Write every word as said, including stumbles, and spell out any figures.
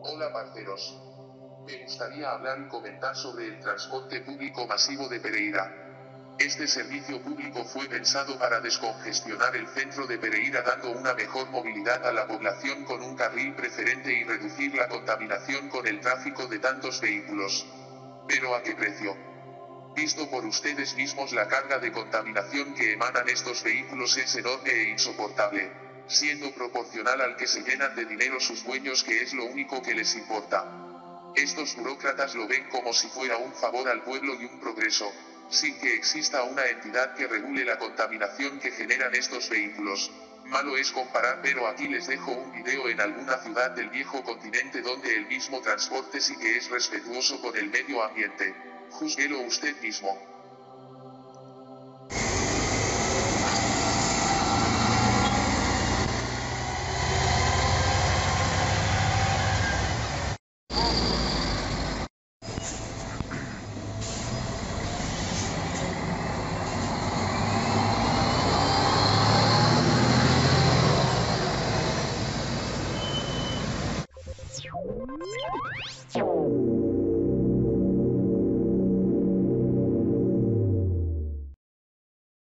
Hola parceros. Me gustaría hablar y comentar sobre el transporte público masivo de Pereira. Este servicio público fue pensado para descongestionar el centro de Pereira dando una mejor movilidad a la población con un carril preferente y reducir la contaminación con el tráfico de tantos vehículos. ¿Pero a qué precio? Visto por ustedes mismos, la carga de contaminación que emanan estos vehículos es enorme e insoportable, siendo proporcional al que se llenan de dinero sus dueños, que es lo único que les importa. Estos burócratas lo ven como si fuera un favor al pueblo y un progreso, sin que exista una entidad que regule la contaminación que generan estos vehículos. Malo es comparar, pero aquí les dejo un video en alguna ciudad del viejo continente donde el mismo transporte sí que es respetuoso con el medio ambiente. Júzguelo usted mismo. You